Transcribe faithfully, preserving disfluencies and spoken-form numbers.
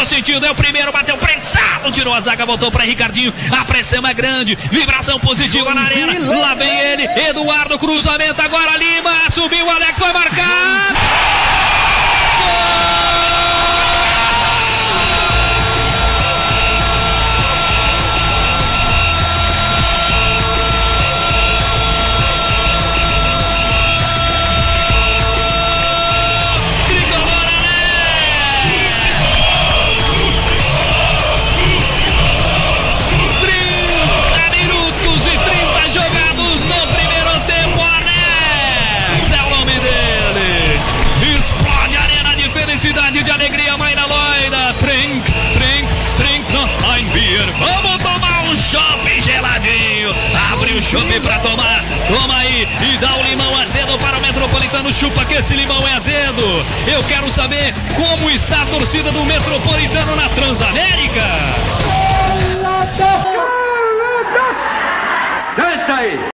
Tô sentindo, é o primeiro, bateu prensado, tirou a zaga, voltou pra Ricardinho. A pressão é grande, vibração positiva na arena. Lá vem ele, Eduardo, cruzamento agora, Lima, subiu, Alex vai marcar. Cidade de alegria, mãe da loida. Trink, trink, trink no Einbier. Vamos tomar um chopp geladinho. Abre o chopp pra tomar. Toma aí e dá o limão azedo para o Metropolitano. Chupa que esse limão é azedo. Eu quero saber como está a torcida do Metropolitano na Transamérica. Senta aí.